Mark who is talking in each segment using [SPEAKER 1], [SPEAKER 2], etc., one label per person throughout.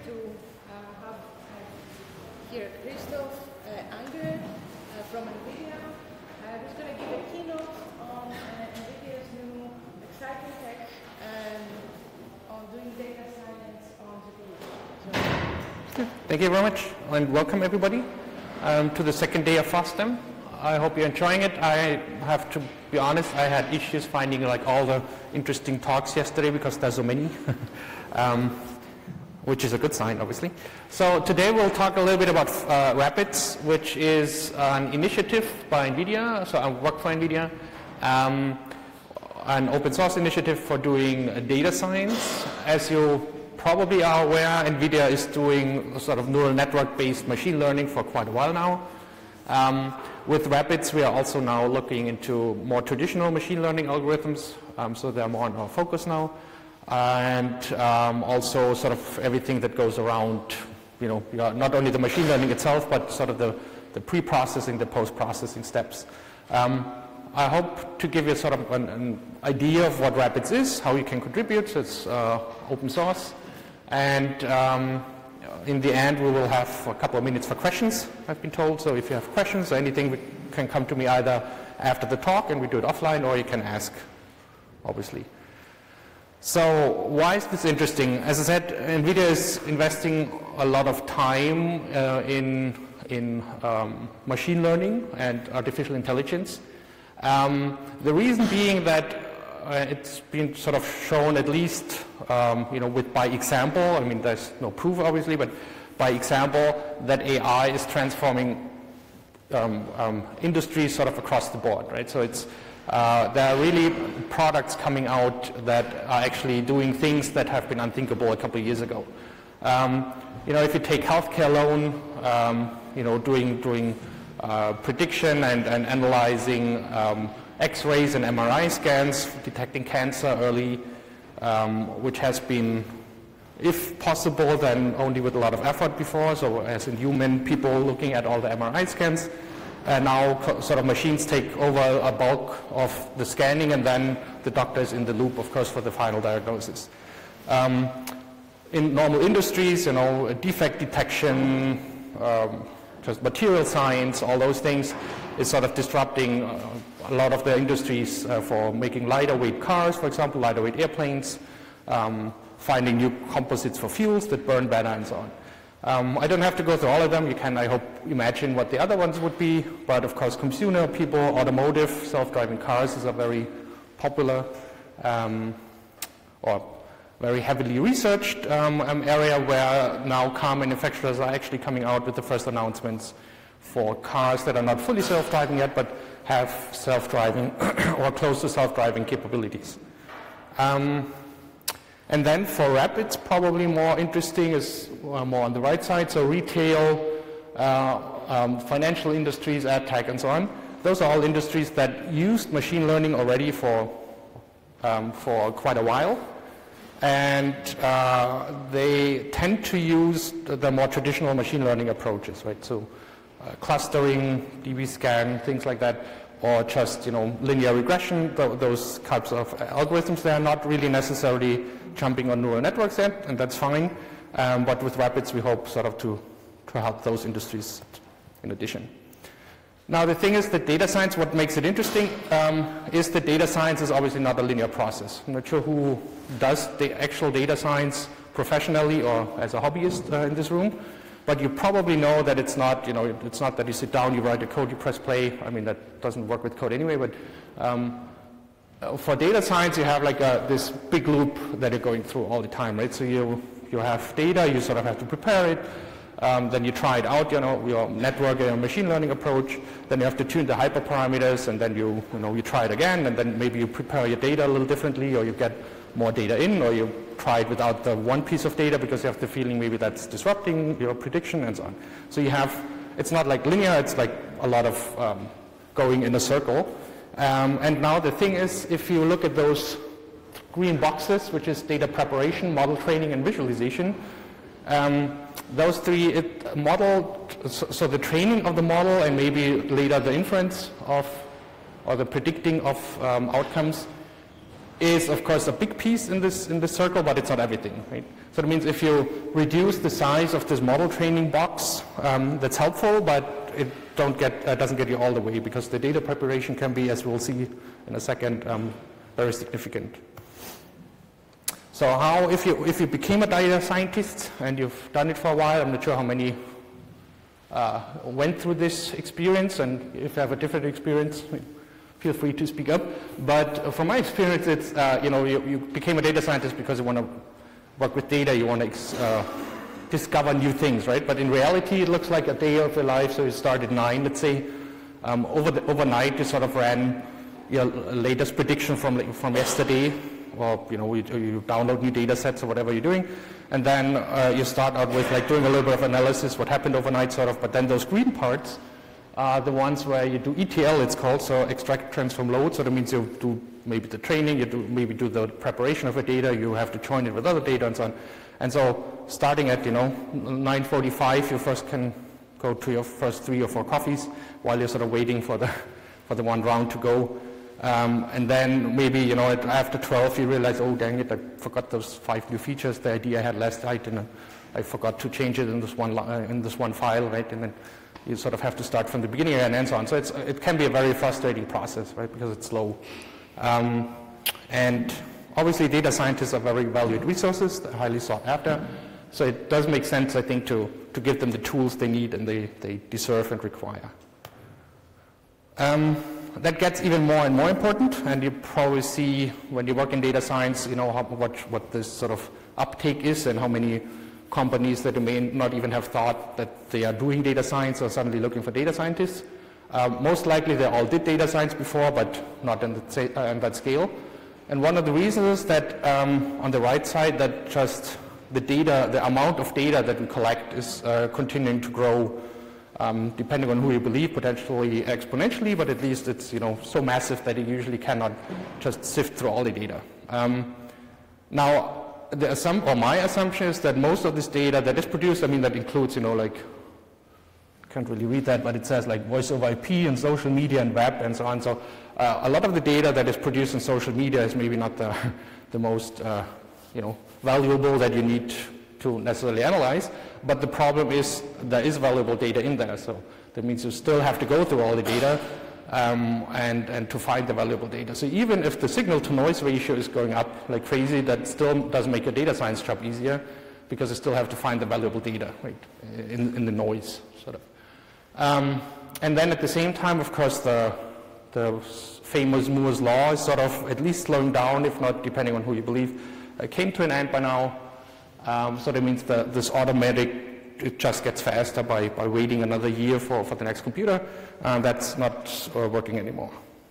[SPEAKER 1] to have here Christoph Angerer from NVIDIA, who's going to give a keynote on NVIDIA's new exciting tech on doing data science on GPUs.
[SPEAKER 2] Thank you very much, and welcome everybody to the second day of FOSDEM. I hope you're enjoying it. I have to be honest, I had issues finding like all the interesting talks yesterday because there's so many, which is a good sign, obviously. So today we'll talk a little bit about RAPIDS, which is an initiative by NVIDIA. So I work for NVIDIA, an open source initiative for doing data science. As you probably are aware, NVIDIA is doing sort of neural network-based machine learning for quite a while now. With RAPIDS, we are also now looking into more traditional machine learning algorithms, so they're more on our focus now, and also sort of everything that goes around, not only the machine learning itself, but sort of the pre-processing, the post-processing steps. I hope to give you sort of an idea of what RAPIDS is, how you can contribute. It's open source, and in the end, we will have a couple of minutes for questions, I've been told. So if you have questions or anything, you can come to me either after the talk, and we do it offline, or you can ask, obviously. So why is this interesting? As I said, NVIDIA is investing a lot of time in machine learning and artificial intelligence. The reason being that it's been sort of shown, at least by example. I mean, there's no proof obviously, but by example, that AI is transforming industries sort of across the board, right? So it's there are really products coming out that are actually doing things that have been unthinkable a couple of years ago. If you take healthcare alone, doing prediction and analyzing X-rays and MRI scans, detecting cancer early, which has been, if possible, then only with a lot of effort before, so as in human people looking at all the MRI scans. And now sort of machines take over a bulk of the scanning, and then the doctor is in the loop, of course, for the final diagnosis. In normal industries, defect detection, just material science, all those things is sort of disrupting a lot of the industries for making lighter weight cars, for example, lighter weight airplanes, finding new composites for fuels that burn better, and so on. I don't have to go through all of them. You can, I hope, imagine what the other ones would be, but of course consumer people, automotive, self-driving cars is a very popular or very heavily researched area where now car manufacturers are actually coming out with the first announcements for cars that are not fully self-driving yet, but have self-driving or close to self-driving capabilities. And then for RAPIDS, probably more interesting is more on the right side, so retail, financial industries, ad tech, and so on. Those are all industries that used machine learning already for quite a while. And they tend to use the more traditional machine learning approaches, right? So clustering, DB scan, things like that, or just linear regression. Those types of algorithms, they are not really necessarily jumping on neural networks yet, and that's fine. But with RAPIDS, we hope sort of to help those industries in addition. Now the thing is that data science, what makes it interesting is that data science is obviously not a linear process. I'm not sure who does the actual data science professionally or as a hobbyist in this room, but you probably know that it's not, it's not that you sit down, you write a code, you press play. I mean, that doesn't work with code anyway, but for data science, you have like this big loop that you're going through all the time, right? So you have data, you sort of have to prepare it. Then you try it out, your network and your machine learning approach. Then you have to tune the hyperparameters, and then you try it again, and then maybe you prepare your data a little differently, or you get more data in, or you try it without the one piece of data because you have the feeling maybe that's disrupting your prediction, and so on. So you have, it's not like linear, it's like a lot of going in a circle. And now the thing is, if you look at those green boxes, which is data preparation, model training, and visualization, those three, so the training of the model and maybe later the inference of, or the predicting of outcomes is, of course, a big piece in this circle, but it's not everything, right? So that means if you reduce the size of this model training box, that's helpful, but it doesn't get you all the way, because the data preparation can be, as we'll see in a second, very significant. So how, if you became a data scientist and you've done it for a while, I'm not sure how many went through this experience, and if you have a different experience, feel free to speak up. But from my experience, it's, you became a data scientist because you want to work with data, you want to discover new things, right? But in reality, it looks like a day of your life. So you start at 9, let's say. Overnight, you sort of ran your latest prediction from yesterday, or you download new data sets or whatever you're doing. And then you start out with like doing a little bit of analysis, what happened overnight, sort of. But then those green parts are the ones where you do ETL, it's called, so extract, transform, load. So that means you do maybe the training, maybe do the preparation of the data, you have to join it with other data and so on. And so starting at 9:45, you first can go to your first 3 or 4 coffees while you're sort of waiting for the one round to go. And then maybe after 12 you realize, oh dang it, I forgot those 5 new features, the idea I had last night, and I forgot to change it in this one file, right? And then you sort of have to start from the beginning again and so on. So it can be a very frustrating process, right, because it's slow. And obviously data scientists are very valued resources, they're highly sought after. So it does make sense, I think, to give them the tools they need and they deserve and require. That gets even more and more important, and you probably see when you work in data science, what this sort of uptake is and how many companies that may not even have thought that they are doing data science are suddenly looking for data scientists. Most likely they all did data science before, but not in that scale. And one of the reasons is that on the right side, that just the amount of data that we collect is continuing to grow, depending on who you believe, potentially exponentially, but at least it's so massive that you usually cannot just sift through all the data. Now, my assumption is that most of this data that is produced, that includes, I can't really read that, but it says like voice over IP and social media and web and so on. So a lot of the data that is produced in social media is maybe not the most, valuable that you need to necessarily analyze. But the problem is there is valuable data in there. So that means you still have to go through all the data and to find the valuable data. So even if the signal to noise ratio is going up like crazy, that still doesn't make your data science job easier, because you still have to find the valuable data, right, in the noise, sort of. And then at the same time, of course, the famous Moore's law is sort of at least slowing down, if not, depending on who you believe, came to an end by now. So that means that this automatic, it just gets faster by waiting another year for the next computer. That's not working anymore.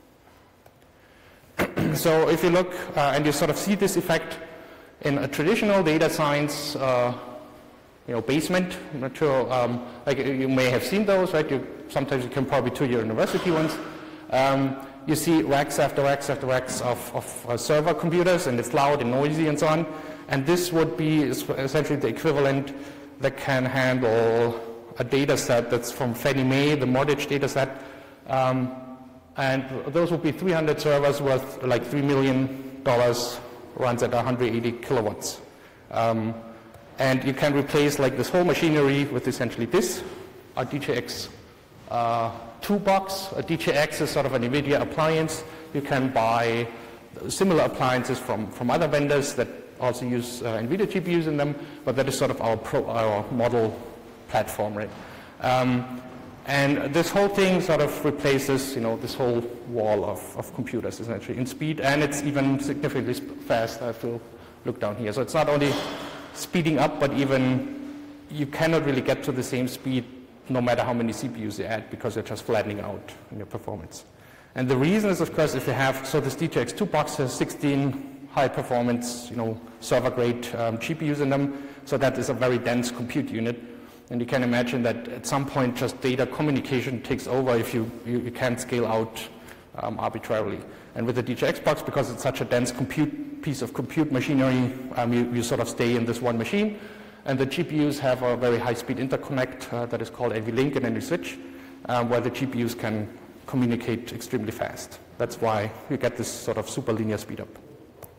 [SPEAKER 2] So if you look and you sort of see this effect in a traditional data science basement, I'm not sure, like you may have seen those, right? Sometimes you can probably to your university ones. You see racks after racks after racks of server computers, and it's loud and noisy and so on. And this would be essentially the equivalent that can handle a data set that's from Fannie Mae, the mortgage data set. And those would be 300 servers worth like $3 million, runs at 180 kilowatts. And you can replace like this whole machinery with essentially this, a DGX 2 box. A DGX is sort of an NVIDIA appliance. You can buy similar appliances from other vendors that also use NVIDIA GPUs in them, but that is sort of our model platform, right? And this whole thing sort of replaces, this whole wall of computers essentially in speed, and it's even significantly fast. I have to look down here. So it's not only speeding up, but even you cannot really get to the same speed no matter how many CPUs you add, because you're just flattening out in your performance. And the reason is, of course, if you have, so this DGX 2 box has 16 high performance, server grade GPUs in them. So that is a very dense compute unit. And you can imagine that at some point just data communication takes over if you can't scale out arbitrarily. And with the DGX box, because it's such a dense piece of compute machinery, you sort of stay in this one machine. And the GPUs have a very high-speed interconnect that is called NVLink and NVSwitch, where the GPUs can communicate extremely fast. That's why you get this sort of super linear speed up.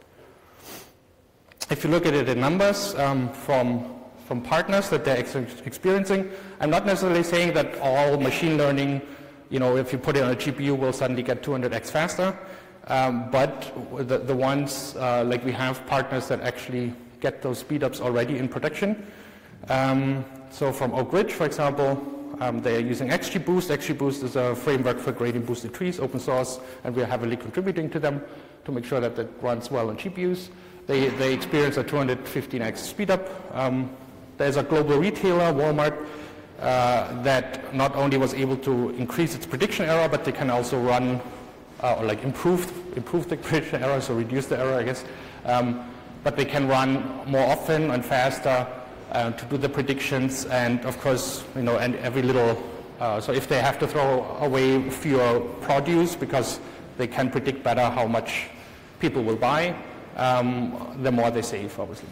[SPEAKER 2] if you look at it in numbers from partners that they're experiencing, I'm not necessarily saying that all machine learning, if you put it on a GPU, will suddenly get 200x faster. But the ones, like we have partners that actually get those speedups already in production. So from Oak Ridge, for example, they are using XGBoost. XGBoost is a framework for gradient boosted trees, open source, and we are heavily contributing to them to make sure that it runs well on GPUs. They experience a 215x speedup. There's a global retailer, Walmart, that not only was able to increase its prediction error, but they can also run or like improve the prediction error, so reduce the error, I guess. But they can run more often and faster to do the predictions, and of course, and every little. So if they have to throw away fewer produce because they can predict better how much people will buy, the more they save, obviously.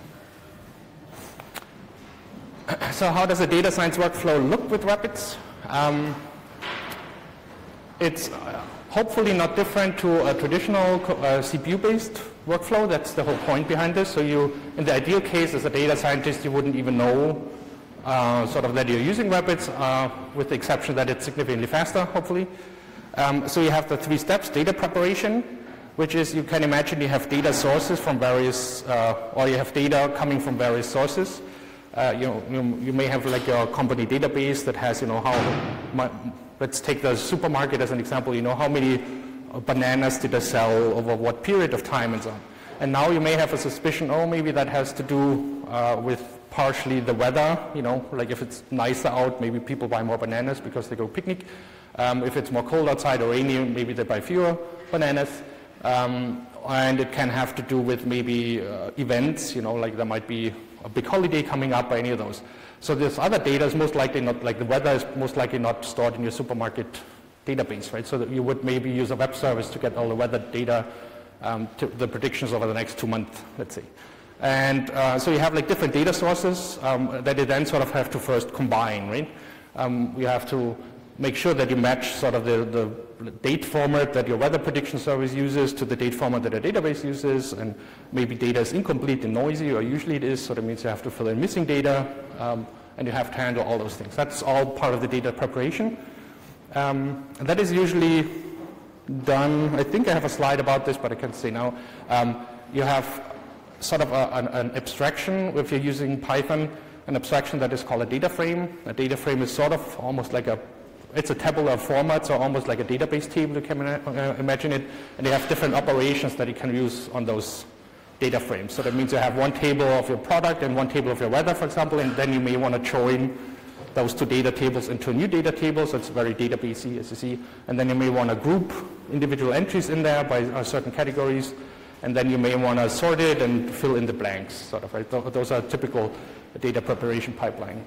[SPEAKER 2] So how does a data science workflow look with RAPIDS? It's hopefully not different to a traditional CPU-based workflow. That's the whole point behind this. So in the ideal case, as a data scientist, you wouldn't even know sort of that you're using RAPIDS, with the exception that it's significantly faster, hopefully. So you have the 3 steps: data preparation, which is, you can imagine you have data sources from various, or you have data coming from various sources. You may have like your company database that has, let's take the supermarket as an example, how many bananas did they sell over what period of time and so on. And now you may have a suspicion, oh, maybe that has to do with partially the weather, like if it's nicer out, maybe people buy more bananas because they go picnic. If it's more cold outside or rainy, maybe they buy fewer bananas. And it can have to do with maybe events, like there might be a big holiday coming up or any of those. So this other data is most likely not, like the weather is most likely not stored in your supermarket database, right? So that you would maybe use a web service to get all the weather data, to the predictions over the next 2 months, let's say. And so you have like different data sources that you then sort of have to first combine, right? You have to make sure that you match sort of the date format that your weather prediction service uses to the date format that a database uses, and maybe data is incomplete and noisy, or usually it is, so that means you have to fill in missing data, and you have to handle all those things. That's all part of the data preparation. And that is usually done, I think I have a slide about this, but I can't say now. You have sort of an abstraction, if you're using Python, an abstraction that is called a data frame. A data frame is sort of almost like it's a tabular format, so almost like a database table, you can imagine it, and you have different operations that you can use on those data frames. So that means you have one table of your product and one table of your weather, for example, and then you may want to join those 2 data tables into a new data table, so it's very databasey, as you see, and then you may want to group individual entries in there by certain categories, and then you may want to sort it and fill in the blanks, sort of, right? Those are typical data preparation pipeline.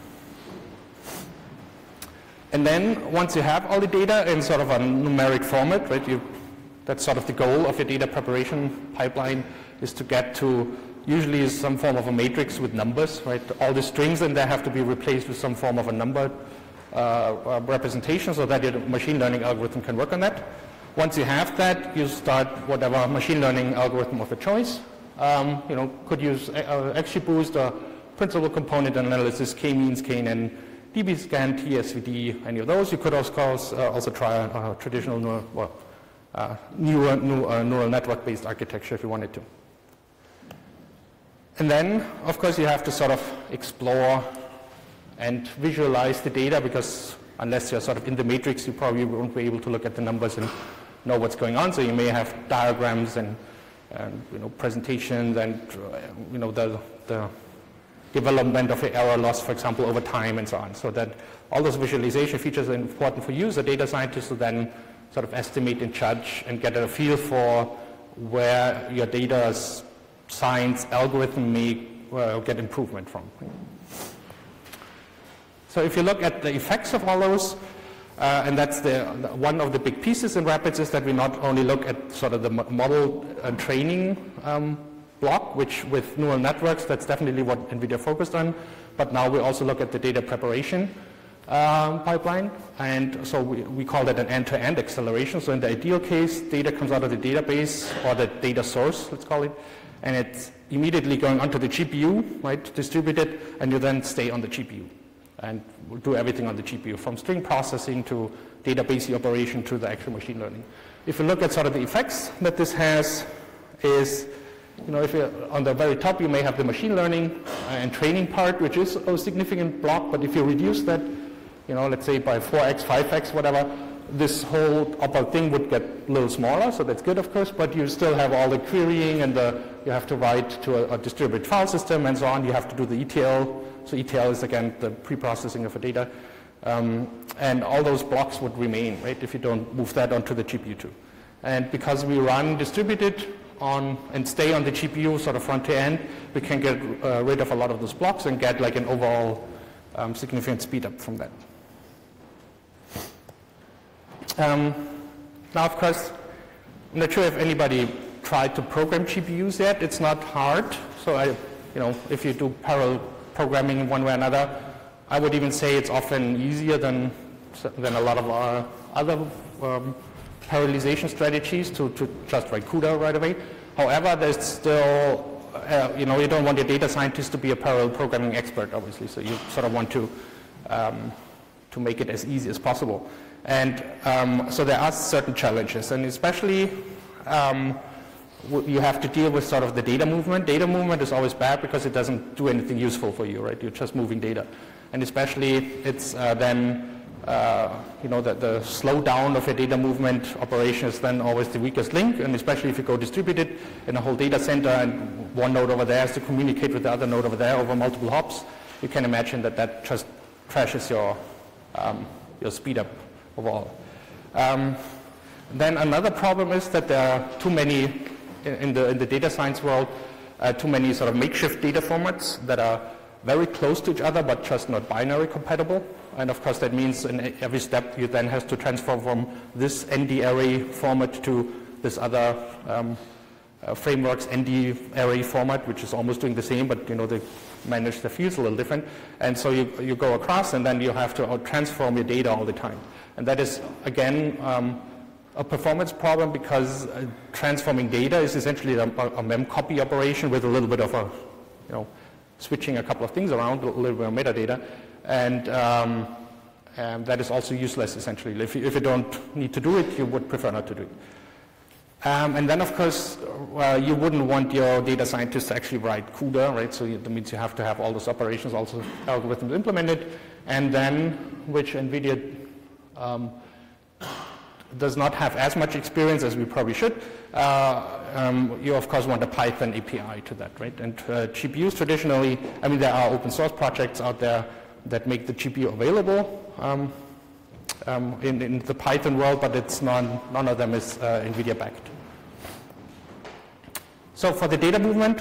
[SPEAKER 2] And then once you have all the data in sort of a numeric format, right, that's sort of the goal of your data preparation pipeline, is to get to usually some form of a matrix with numbers, right? All the strings in there have to be replaced with some form of a number representation so that your machine learning algorithm can work on that. Once you have that, you start whatever machine learning algorithm of your choice. Could use XGBoost or principal component analysis, k-means, k-n, dbScan, TSVD, any of those. You could also try a traditional neural network-based architecture if you wanted to. And then, of course, you have to sort of explore and visualize the data, because unless you're sort of in the matrix, you probably won't be able to look at the numbers and know what's going on. So you may have diagrams and presentations and the development of the error loss, for example, over time and so on. So that all those visualization features are important for you as a data scientist to then sort of estimate and judge and get a feel for where your data science algorithm may get improvement from. So if you look at the effects of all those, and that's one of the big pieces in RAPIDS, is that we not only look at sort of the model and training block, which with neural networks, that's definitely what NVIDIA focused on, but now we also look at the data preparation pipeline, and so we call that an end-to-end acceleration. So in the ideal case, data comes out of the database or the data source, let's call it, and it's immediately going onto the GPU, right, distributed, and you then stay on the GPU and do everything on the GPU, from string processing to database operation to the actual machine learning. If you look at sort of the effects that this has is, if you're on the very top, you may have the machine learning and training part, which is a significant block, but if you reduce that, let's say by 4x, 5x, whatever, this whole upper thing would get a little smaller, so that's good, of course, but you still have all the querying and you have to write to a distributed file system and so on. You have to do the ETL. So ETL is, again, the pre-processing of the data. And all those blocks would remain, right, if you don't move that onto the GPU too. And because we run distributed and stay on the GPU sort of front to end, we can get rid of a lot of those blocks and get like an overall significant speed up from that. Now, of course, I'm not sure if anybody tried to program GPUs yet. It's not hard. So if you do parallel programming in one way or another, I would even say it's often easier than a lot of our other parallelization strategies to just write CUDA right away. However, there's still, you don't want your data scientist to be a parallel programming expert, obviously. So you sort of want to make it as easy as possible. And so there are certain challenges, and especially you have to deal with sort of the data movement. Data movement is always bad because it doesn't do anything useful for you, right? You're just moving data. And especially it's then, the slowdown of a data movement operation is then always the weakest link, and especially if you go distributed in a whole data center and one node over there has to communicate with the other node over there over multiple hops, you can imagine that just crashes your speed up overall. Then another problem is that there are too many, in the data science world, too many sort of makeshift data formats that are very close to each other but just not binary compatible. And of course that means in every step you then have to transform from this ND array format to this other framework's ND array format, which is almost doing the same, but they manage the fields a little different. And so you go across and then you have to transform your data all the time. And that is, again, a performance problem because transforming data is essentially a mem copy operation with a little bit of a, switching a couple of things around, a little bit of metadata. And that is also useless, essentially. If you don't need to do it, you would prefer not to do it. And then, of course, you wouldn't want your data scientists to actually write CUDA, right? So that means you have to have all those operations, also algorithms implemented. And then, which NVIDIA does not have as much experience as we probably should, you of course want a Python API to that, right? And GPUs traditionally, there are open source projects out there that make the GPU available in the Python world, but it's none of them is NVIDIA backed. So for the data movement,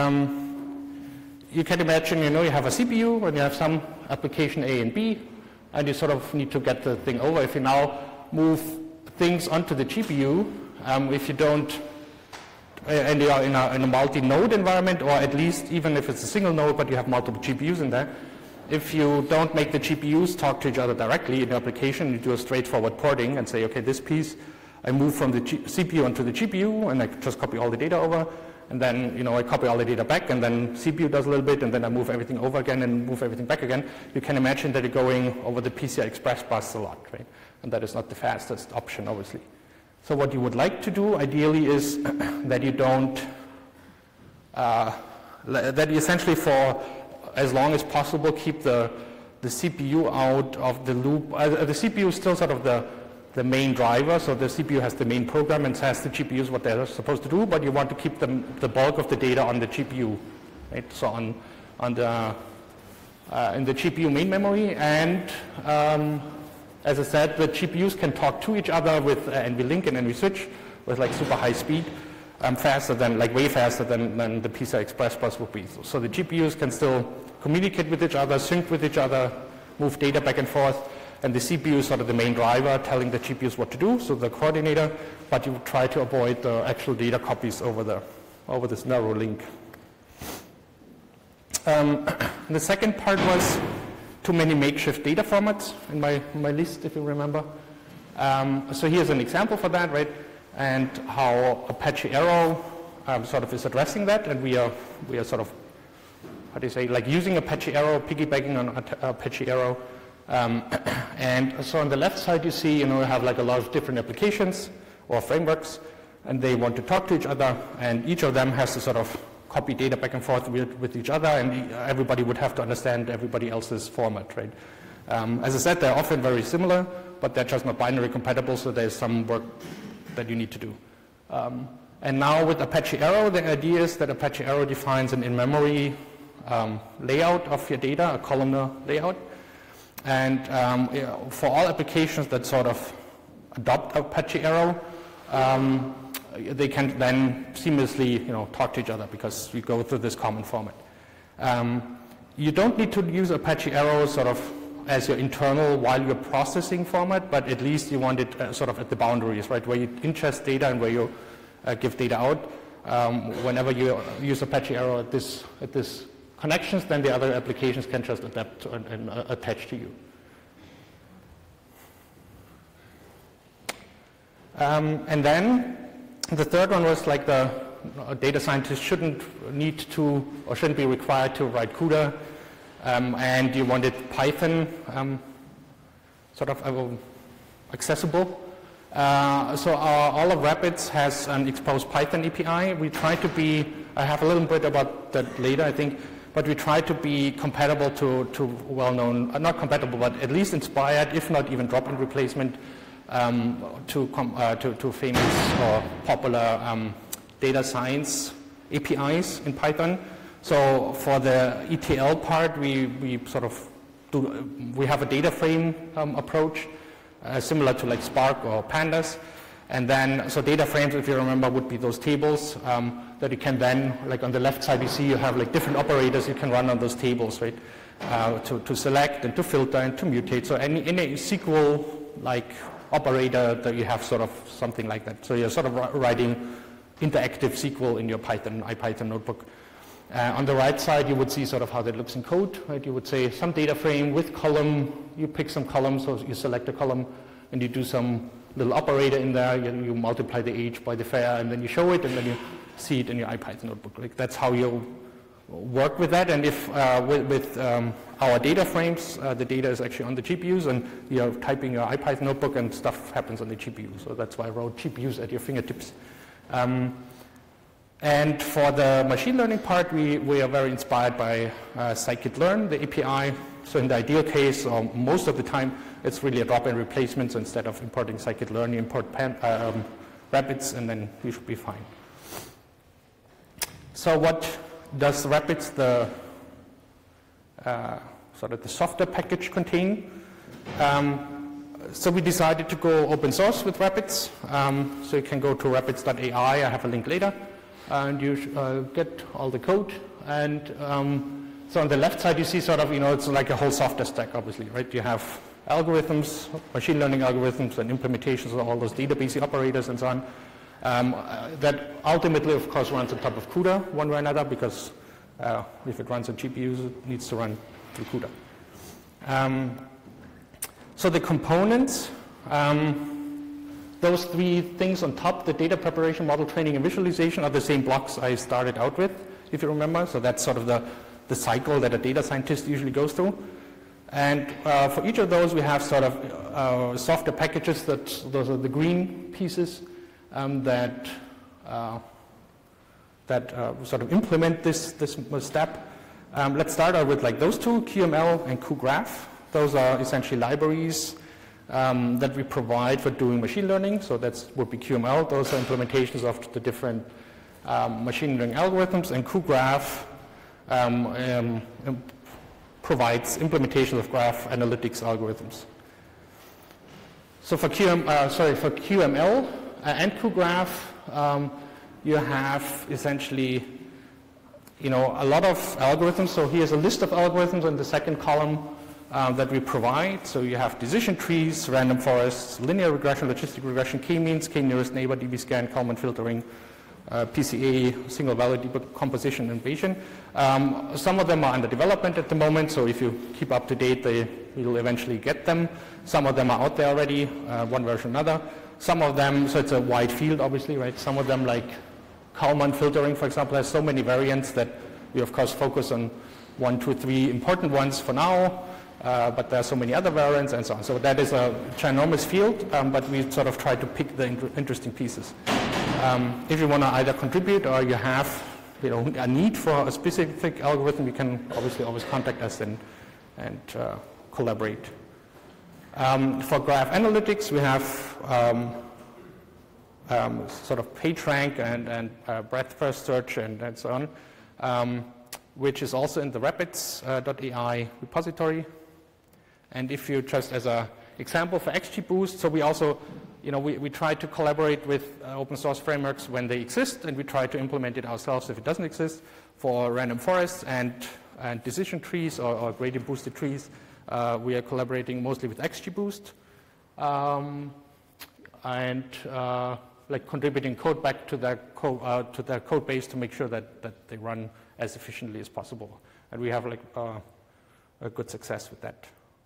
[SPEAKER 2] you can imagine, you have a CPU and you have some application A and B, and you sort of need to get the thing over. If you now move things onto the GPU, if you don't, and you are in a multi-node environment, or at least even if it's a single node, but you have multiple GPUs in there, if you don't make the GPUs talk to each other directly in the application, you do a straightforward porting and say, okay, this piece, I move from the CPU onto the GPU, and I just copy all the data over, and then, I copy all the data back, and then CPU does a little bit, and then I move everything over again and move everything back again. You can imagine that you're going over the PCI Express bus a lot, right? And that is not the fastest option, obviously. So what you would like to do, ideally, is that you don't, that you essentially for as long as possible keep the CPU out of the loop. The CPU is still sort of the main driver, so the CPU has the main program and has the GPUs what they're supposed to do, but you want to keep the bulk of the data on the GPU, right? So in the GPU main memory, and as I said, the GPUs can talk to each other with NVLink and NVSwitch with like super high speed, faster than, like way faster than the PCI Express bus would be. So the GPUs can still communicate with each other, sync with each other, move data back and forth, and the CPU is sort of the main driver telling the GPUs what to do, so the coordinator, but you try to avoid the actual data copies over this narrow link. The second part was too many makeshift data formats in my list, if you remember. So here's an example for that, right? And how Apache Arrow sort of is addressing that, and we are sort of, how do you say, like using Apache Arrow, piggybacking on Apache Arrow. And so on the left side you see, you have like a lot of different applications or frameworks, and they want to talk to each other, and each of them has to sort of copy data back and forth with each other, and everybody would have to understand everybody else's format, right? As I said, they're often very similar, but they're just not binary compatible, so there's some work that you need to do. And now with Apache Arrow, the idea is that Apache Arrow defines an in-memory layout of your data, a columnar layout. And for all applications that sort of adopt Apache Arrow, they can then seamlessly talk to each other because we go through this common format. You don't need to use Apache Arrow sort of as your internal while you're processing format, but at least you want it sort of at the boundaries, right, where you ingest data and where you give data out. Whenever you use Apache Arrow at this connections, then the other applications can just adapt and attach to you. And then the third one was like a data scientist shouldn't need to or shouldn't be required to write CUDA, and you wanted Python sort of accessible. So all of RAPIDS has an exposed Python API. We try to be, I have a little bit about that later, I think, but we try to be compatible to well-known, not compatible, but at least inspired, if not even drop-in replacement, to famous or popular data science APIs in Python. So for the ETL part, we sort of we have a data frame approach, similar to like Spark or Pandas. And then, so data frames, if you remember, would be those tables that you can then, like on the left side, you see you have like different operators you can run on those tables, right? To select and to filter and to mutate. So any SQL-like operator that you have sort of something like that. So you're sort of writing interactive SQL in your IPython notebook. On the right side, you would see sort of how that looks in code, right? You would say some data frame with column, you pick some columns, so you select a column, and you do some little operator in there, you multiply the age by the fair, and then you show it, and then you see it in your IPython notebook. Like that's how you work with that. And if with our data frames, the data is actually on the GPUs, and you're typing your IPython notebook, and stuff happens on the GPU. So that's why I wrote GPUs at your fingertips. And for the machine learning part, we are very inspired by Scikit-Learn, the API. So in the ideal case, or most of the time, it's really a drop-in replacement. So instead of importing Scikit-Learn, you import RAPIDS, and then you should be fine. So what does RAPIDS, the sort of the software package, contain? So we decided to go open source with RAPIDS. So you can go to rapids.ai. I have a link later. And you get all the code. And so on the left side, you see sort of, it's like a whole software stack, obviously, right? You have algorithms, machine learning algorithms, and implementations of all those database operators and so on. That ultimately, of course, runs on top of CUDA one way or another, because if it runs on GPUs, it needs to run through CUDA. So the components, those three things on top, the data preparation, model training, and visualization, are the same blocks I started out with, if you remember. So that's sort of the cycle that a data scientist usually goes through. And for each of those, we have sort of software packages. Those are the green pieces that sort of implement this step. Let's start out with like those two, QML and cuGraph. Those are essentially libraries that we provide for doing machine learning. So that would be QML. Those are implementations of the different machine learning algorithms, and cuGraph provides implementation of graph analytics algorithms. So for QML and cuGraph, you have essentially, a lot of algorithms. So here's a list of algorithms in the second column that we provide. So you have decision trees, random forests, linear regression, logistic regression, k-means, k-nearest neighbor, db-scan, Kalman filtering, PCA, single value decomposition, and Bayesian. Some of them are under development at the moment, so if you keep up to date, you'll eventually get them. Some of them are out there already, one version or another. Some of them, so it's a wide field, obviously, right? Some of them, like Kalman filtering, for example, has so many variants that we, of course, focus on 1, 2, 3 important ones for now, but there are so many other variants and so on. So that is a ginormous field, but we sort of try to pick the interesting pieces. If you want to either contribute or you have a need for a specific algorithm, you can obviously always contact us and collaborate. For graph analytics, we have sort of PageRank and breadth first search and so on, which is also in the RAPIDS.ai repository. And if you just as an example for XGBoost, so we also, we try to collaborate with open source frameworks when they exist, and we try to implement it ourselves if it doesn't exist. For random forests and decision trees or gradient boosted trees, we are collaborating mostly with XGBoost, and like contributing code back to their code base to make sure that they run as efficiently as possible. And we have like a good success with that.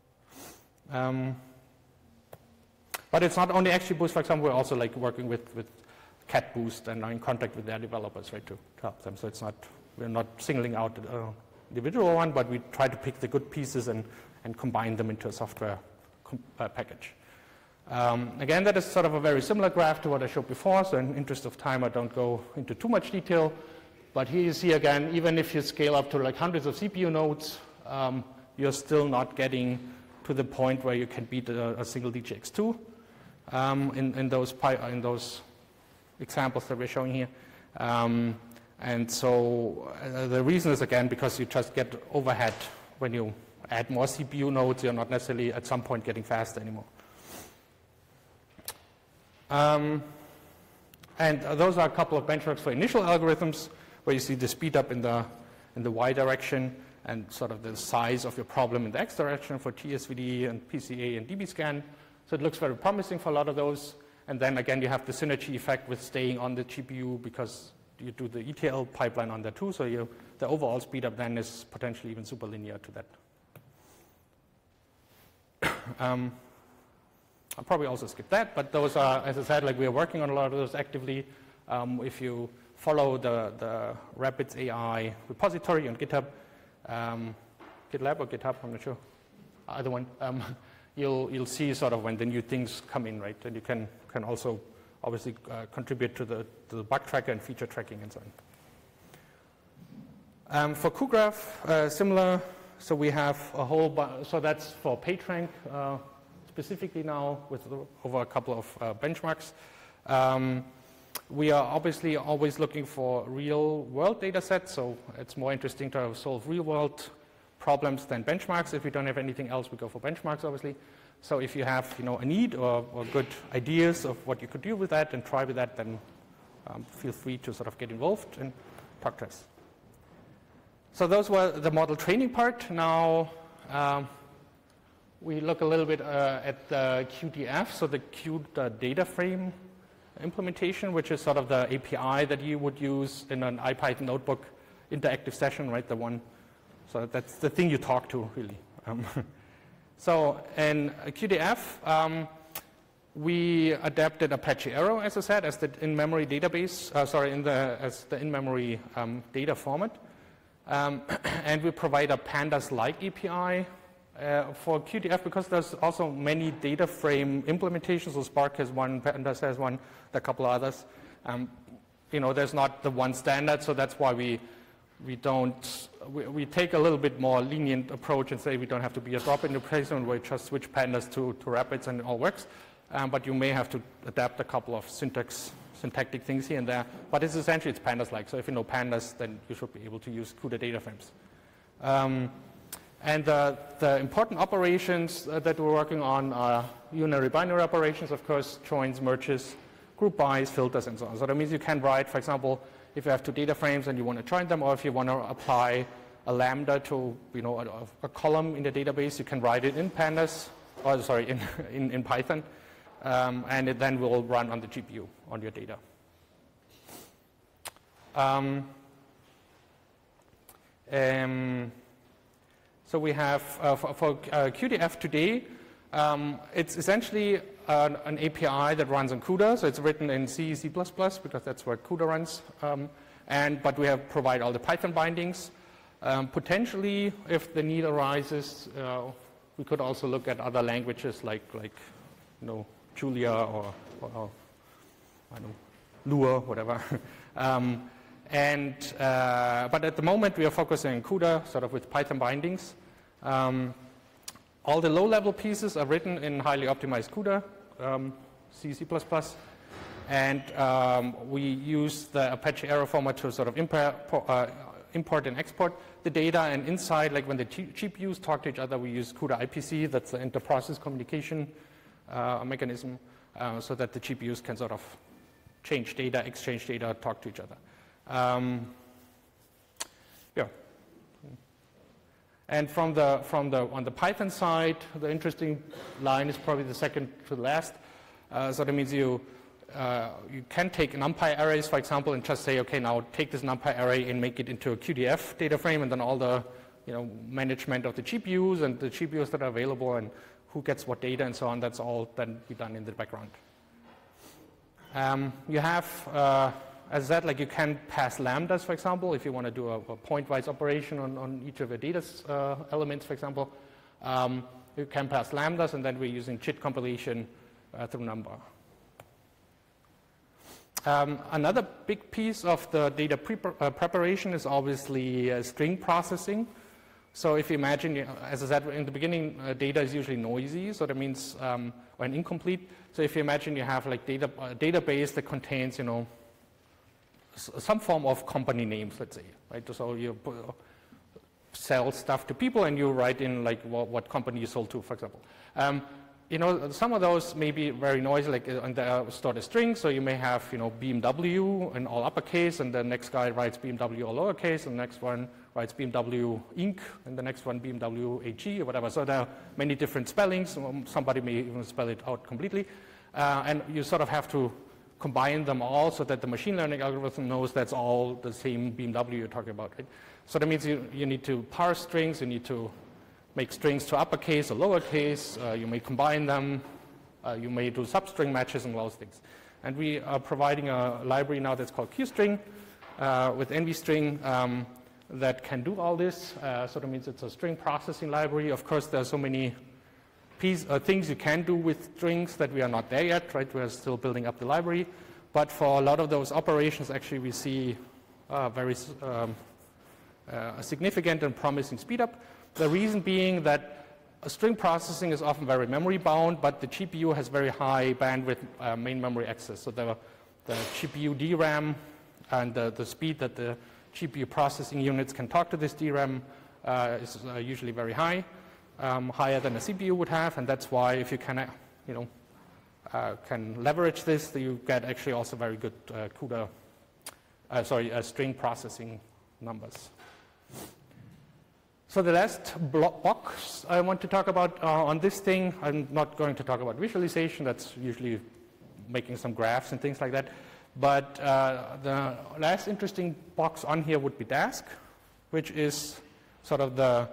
[SPEAKER 2] But it's not only XGBoost, for example, we're also like working with CatBoost and are in contact with their developers, right, to help them. So it's not, we're not singling out an individual one, but we try to pick the good pieces and combine them into a software package. Again, that is sort of a very similar graph to what I showed before, so in interest of time, I don't go into too much detail. But here you see again, even if you scale up to like hundreds of CPU nodes, you're still not getting to the point where you can beat a single DGX2 in those examples that we're showing here. And so the reason is, again, because you just get overhead. When you add more CPU nodes, you're not necessarily at some point getting faster anymore. And those are a couple of benchmarks for initial algorithms, where you see the speed up in the Y direction and sort of the size of your problem in the X direction for TSVD and PCA and DBScan. So it looks very promising for a lot of those. And then again, you have the synergy effect with staying on the GPU because you do the ETL pipeline on there too. So the overall speed up then is potentially even super linear to that. I'll probably also skip that, but those are, as I said, like we are working on a lot of those actively. If you follow the RAPIDS AI repository on GitHub, GitLab or GitHub, I'm not sure, either one, you'll see sort of when the new things come in, right? And you can also obviously contribute to the bug tracker and feature tracking and so on. For cuGraph, similar. So we have a whole so that's for PageRank specifically now with over a couple of benchmarks. We are obviously always looking for real-world data sets, so it's more interesting to solve real-world problems than benchmarks. If we don't have anything else, we go for benchmarks, obviously. So if you have a need or good ideas of what you could do with that and try with that, then feel free to sort of get involved and talk to us. So those were the model training part. Now we look a little bit at the QDF, so the queued data frame implementation, which is sort of the API that you would use in an IPython notebook interactive session, right? The one, so that's the thing you talk to, really. So in QDF, we adapted Apache Arrow, as I said, as the in-memory database, as the in-memory data format. And we provide a Pandas-like API for QDF because there's also many data frame implementations. So Spark has one, Pandas has one, a couple of others. There's not the one standard, so that's why we take a little bit more lenient approach and say we don't have to be a drop-in replacement. We just switch Pandas to RAPIDS and it all works. But you may have to adapt a couple of syntactic things here and there. But it's essentially Pandas-like. So if you know Pandas, then you should be able to use CUDA data frames. And the important operations that we're working on are unary binary operations, of course, joins, merges, group bys, filters, and so on. So that means you can write, for example, if you have two data frames and you want to join them, or if you want to apply a lambda to a column in the database, you can write it in Pandas, or sorry, in Python, and it then will run on the GPU on your data. So we have, for QDF today, It's essentially an API that runs on CUDA, so it's written in C, C++, because that's where CUDA runs. But we have provide all the Python bindings. Potentially, if the need arises, we could also look at other languages like Julia or I don't know, Lua, whatever. But at the moment, we are focusing on CUDA, sort of with Python bindings. All the low-level pieces are written in highly optimized CUDA, C, C++. And we use the Apache arrow format to sort of import and export the data. And inside, like when the GPUs talk to each other, we use CUDA IPC. That's the inter-process communication mechanism, so that the GPUs can sort of change data, exchange data, talk to each other. Yeah. And on the Python side, the interesting line is probably the second to the last. So that means you can take NumPy arrays, for example, and just say, okay, now take this NumPy array and make it into a QDF data frame, and then all the management of the GPUs and the GPUs that are available and who gets what data and so on. That's all then be done in the background. You have, as I said, like you can pass lambdas, for example, if you want to do a point-wise operation on each of the data elements, for example. You can pass lambdas, and then we're using JIT compilation through number. Another big piece of the data preparation is obviously string processing. So if you imagine, as I said in the beginning, data is usually noisy, so that means, or incomplete. So if you imagine you have like a database that contains, some form of company names, let's say, right? So you sell stuff to people and you write in like what company you sold to, for example. Some of those may be very noisy, like and they're stored as strings. So you may have, BMW in all uppercase, and the next guy writes BMW all lowercase, and the next one writes BMW Inc., and the next one BMW AG or whatever. So there are many different spellings. Somebody may even spell it out completely, and you sort of have to combine them all so that the machine learning algorithm knows that's all the same BMW you're talking about, right? So that means you need to parse strings, you need to make strings to uppercase or lowercase, you may combine them, you may do substring matches and all those things. And we are providing a library now that's called QString with NVString that can do all this. So that means it's a string processing library. Of course, there are so many things you can do with strings that we are not there yet, right? We're still building up the library. But for a lot of those operations, actually, we see very significant and promising speed up. The reason being that string processing is often very memory bound, but the GPU has very high bandwidth main memory access. So the GPU DRAM and the speed that the GPU processing units can talk to this DRAM is usually very high, higher than a CPU would have, and that's why if you can, can leverage this, you get actually also very good string processing numbers. So the last box I want to talk about on this thing, I'm not going to talk about visualization. That's usually making some graphs and things like that. But the last interesting box on here would be Dask, which is sort of the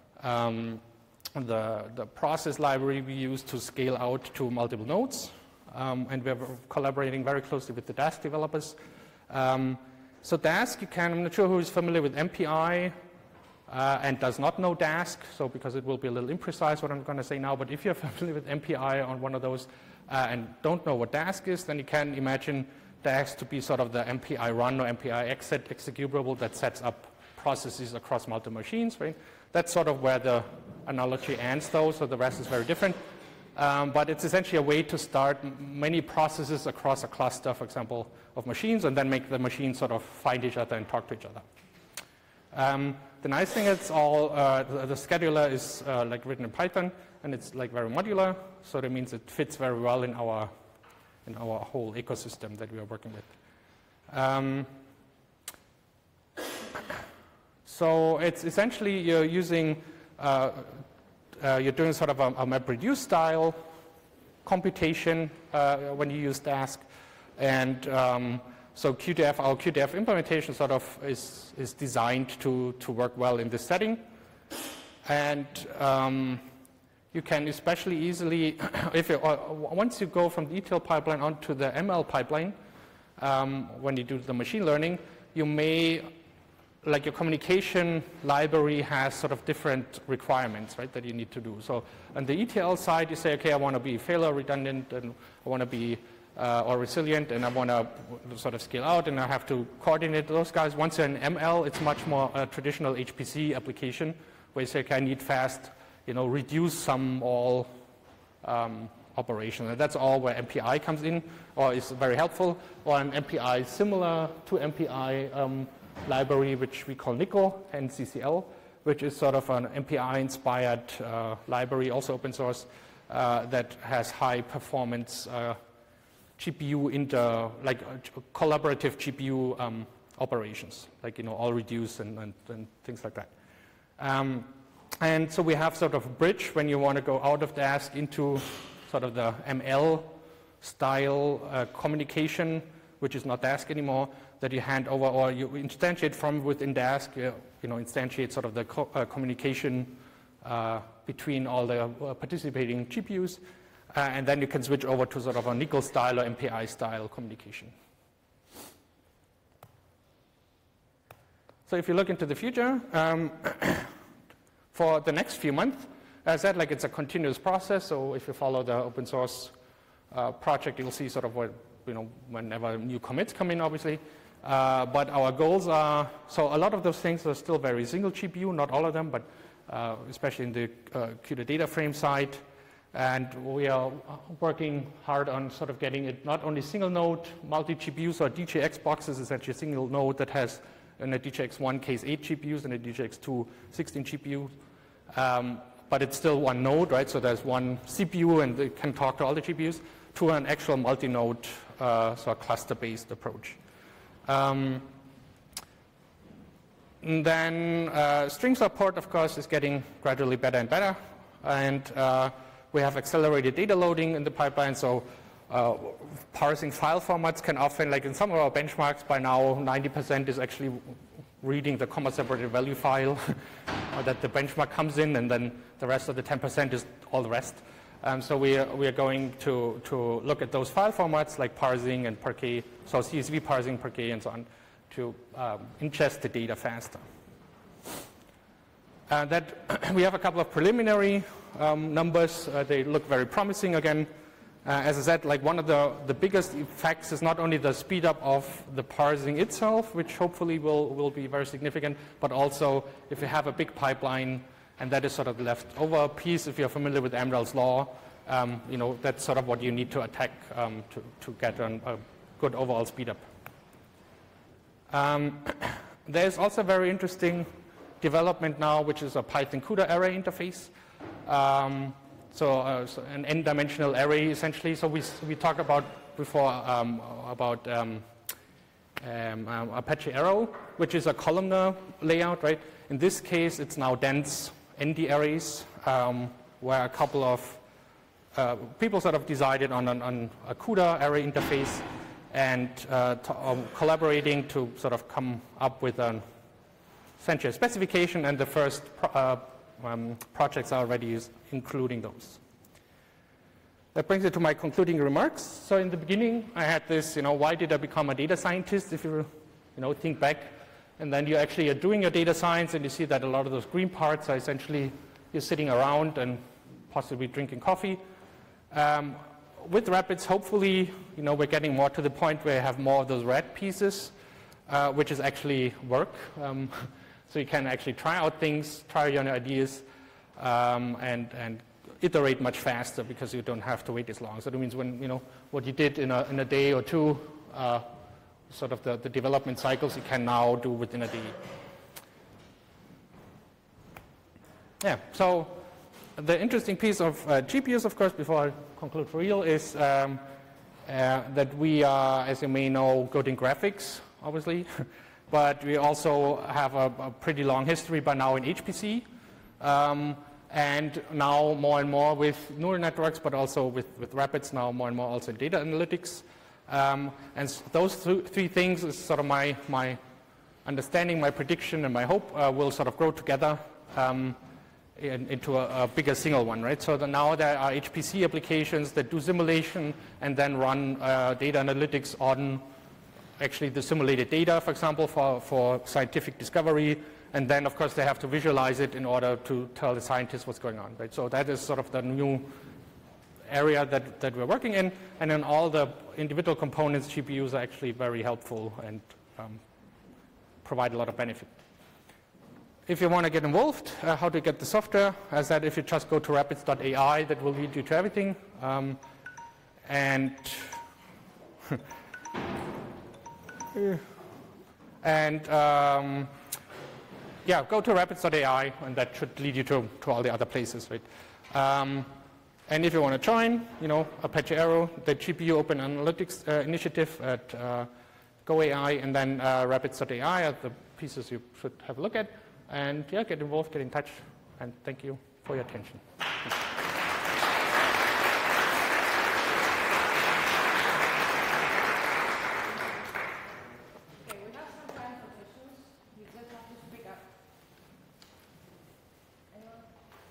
[SPEAKER 2] process library we use to scale out to multiple nodes. And we're collaborating very closely with the Dask developers. So Dask, I'm not sure who is familiar with MPI. And does not know Dask, so because it will be a little imprecise what I'm going to say now, but if you're familiar with MPI on one of those and don't know what Dask is, then you can imagine Dask to be sort of the MPI run or MPI exit executable that sets up processes across multiple machines, right? That's sort of where the analogy ends, though, so the rest is very different. But it's essentially a way to start many processes across a cluster, for example, of machines, and then make the machines sort of find each other and talk to each other. The nice thing is the scheduler is like written in Python, and it's like very modular, so that means it fits very well in our whole ecosystem that we are working with. So it's essentially you're using you're doing sort of a MapReduce style computation when you use Dask, and so our QDF implementation sort of is designed to work well in this setting. And you can especially easily, if you, once you go from the ETL pipeline onto the ML pipeline, when you do the machine learning, you may, like your communication library has sort of different requirements, right, that you need to do. So on the ETL side, you say, okay, I want to be failure redundant, and I want to be or resilient, and I want to sort of scale out, and I have to coordinate those guys. Once you're in ML, it's much more a traditional HPC application, where you say, okay, I need fast, reduce sum all operation. And that's all where MPI comes in, or is very helpful, or an MPI similar to MPI library, which we call NICO and CCL, which is sort of an MPI-inspired library, also open source, that has high performance GPU like collaborative GPU operations, like all reduce and things like that. And so we have sort of a bridge when you want to go out of Dask into sort of the ML style communication, which is not Dask anymore, that you hand over, or you instantiate from within Dask, instantiate sort of the communication between all the participating GPUs, and then you can switch over to sort of a NICO style or MPI style communication. So if you look into the future, for the next few months, as I said, like it's a continuous process. So if you follow the open source project, you'll see sort of what, whenever new commits come in, obviously. But our goals are, so a lot of those things are still very single GPU, not all of them, but especially in the CUDA data frame side. And we are working hard on sort of getting it not only single node, multi-GPUs or DJX boxes, essentially a single node that has in a DJX1 case 8 GPUs and a DJX2 16 GPUs. But it's still one node, right? So there's one CPU and it can talk to all the GPUs, to an actual multi-node, so cluster-based approach. And then string support, of course, is getting gradually better and better. And we have accelerated data loading in the pipeline, so parsing file formats can often, like in some of our benchmarks by now, 90% is actually reading the comma-separated value file that the benchmark comes in, and then the rest of the 10% is all the rest. So we are going to look at those file formats like parsing and Parquet, so CSV parsing, Parquet, and so on, to ingest the data faster. That we have a couple of preliminary numbers. They look very promising again. As I said, like one of the biggest effects is not only the speed up of the parsing itself, which hopefully will be very significant, but also if you have a big pipeline, and that is sort of the leftover piece. If you're familiar with Amdahl's law, that's sort of what you need to attack to get a good overall speed up. There's also a very interesting development now, which is a Python CUDA array interface. So an n-dimensional array, essentially. So we talked about before about Apache Arrow, which is a columnar layout, right? In this case, it's now dense ND arrays, where a couple of people sort of decided on a CUDA array interface and collaborating to sort of come up with an essentially specification, and the first projects are already including those. That brings it to my concluding remarks. So in the beginning, I had this, why did I become a data scientist? If you, think back, and then you actually are doing your data science, and you see that a lot of those green parts are essentially you're sitting around and possibly drinking coffee. With Rapids, hopefully, we're getting more to the point where you have more of those red pieces, which is actually work. So you can actually try out things, try your ideas, and iterate much faster because you don't have to wait as long. So that means when what you did in a day or two, sort of the development cycles, you can now do within a day. Yeah. So the interesting piece of GPUs, of course, before I conclude for real, is that we are, as you may know, good in graphics, obviously. But we also have a pretty long history by now in HPC, and now more and more with neural networks, but also with Rapids now more and more also in data analytics. And those three things is sort of my understanding, my prediction, and my hope will sort of grow together into a bigger single one, right? So now there are HPC applications that do simulation and then run data analytics on actually the simulated data, for example, for scientific discovery. And then, of course, they have to visualize it in order to tell the scientists what's going on, right? So that is sort of the new area that we're working in. And then all the individual components, GPUs, are actually very helpful and provide a lot of benefit. If you want to get involved, how to get the software, as that if you just go to rapids.ai, that will lead you to everything. Yeah, go to rapids.ai, and that should lead you to all the other places, right? And if you want to join, Apache Arrow, the GPU Open Analytics Initiative at GoAI, and then rapids.ai are the pieces you should have a look at. And yeah, get involved, get in touch, and thank you for your attention.
[SPEAKER 1] Okay, we have some time for questions. You just have to speak up. Anyone?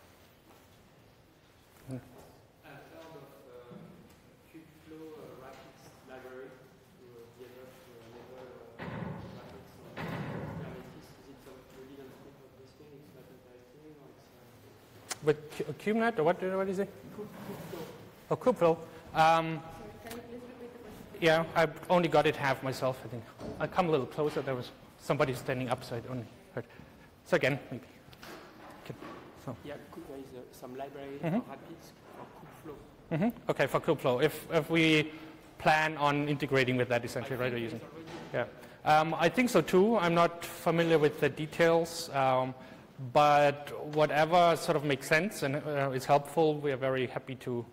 [SPEAKER 3] I've heard of Kubeflow RAPIDS library to be able to enable RAPIDS on Kubernetes. Is it some really don't think of this thing? It's not interesting, or it's
[SPEAKER 2] With CubeNet, or what did you say?
[SPEAKER 3] Kubeflow.
[SPEAKER 2] Oh, Kubeflow.
[SPEAKER 1] Sorry, can you please repeat the question?
[SPEAKER 2] Yeah, I only got it half myself, I think. I'll come a little closer. There was somebody standing up, so I only heard. So again, maybe. Okay. So.
[SPEAKER 3] Yeah, there is some library for RAPIDS for Kubeflow.
[SPEAKER 2] Okay, for Kubeflow. If we plan on integrating with that, essentially, right? Or using. Yeah. I think so too. I'm not familiar with the details, but whatever sort of makes sense and is helpful, we are very happy to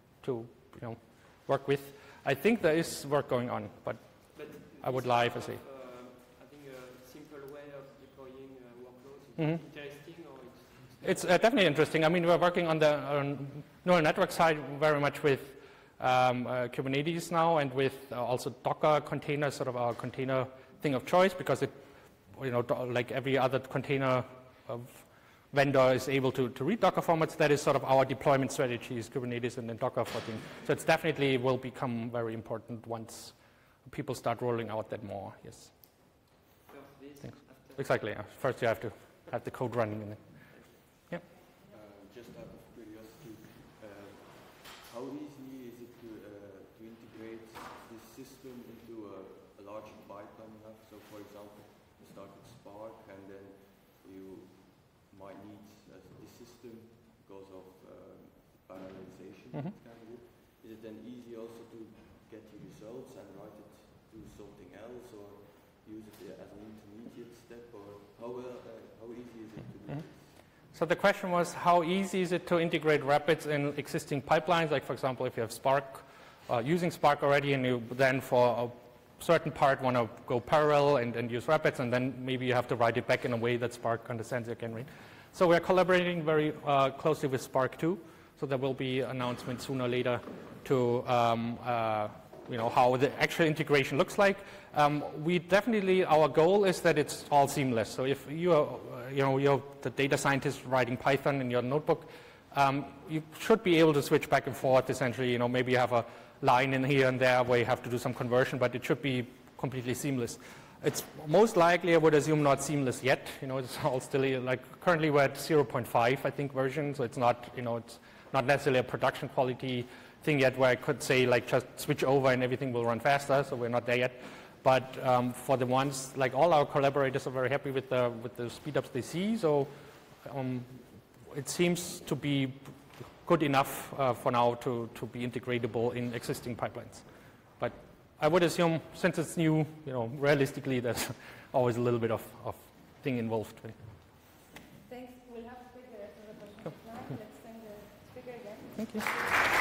[SPEAKER 2] work with. I think there is work going on, but I would lie if I say.
[SPEAKER 3] I think a simple way of deploying workloads is interesting, or
[SPEAKER 2] It's definitely interesting. I mean, we're working on the neural network side very much with Kubernetes now, and with also Docker containers, sort of our container thing of choice, because it, like every other container vendor is able to read Docker formats. That is sort of our deployment strategy, is Kubernetes and then Docker for things. So it's definitely will become very important once people start rolling out that more. Yes. Thanks. Exactly. Yeah. First, you have to have the code running in it. Yeah.
[SPEAKER 4] Just out of curiosity, how easy is it to integrate this system into a larger pipeline you have? So, for example, you start with Spark, and then you might need this system because of parallelization. Is it then easy also to get your results and write it to something else, or use it as an intermediate step, or how easy is it to do this?
[SPEAKER 2] So the question was, how easy is it to integrate Rapids in existing pipelines? Like, for example, if you have Spark, using Spark already, and you then for a certain part want to go parallel and use Rapids, and then maybe you have to write it back in a way that Spark understands you can read. So we're collaborating very closely with Spark too. So there will be announcements sooner or later to how the actual integration looks like. We definitely, our goal is that it's all seamless. So if you're the data scientist writing Python in your notebook, you should be able to switch back and forth. Essentially, maybe you have a line in here and there where you have to do some conversion, but it should be completely seamless. It's most likely, I would assume, not seamless yet. It's all still like currently we're at 0.5, I think, version. So it's not, it's not necessarily a production quality thing yet where I could say like just switch over and everything will run faster. So we're not there yet. But for the ones, like all our collaborators are very happy with the speed ups they see. So it seems to be good enough for now to be integratable in existing pipelines. But I would assume, since it's new, realistically, there's always a little bit of thing involved.
[SPEAKER 1] Thanks. We'll have to take the rest of the questions now. Let's thank the speaker again.
[SPEAKER 2] Thank you.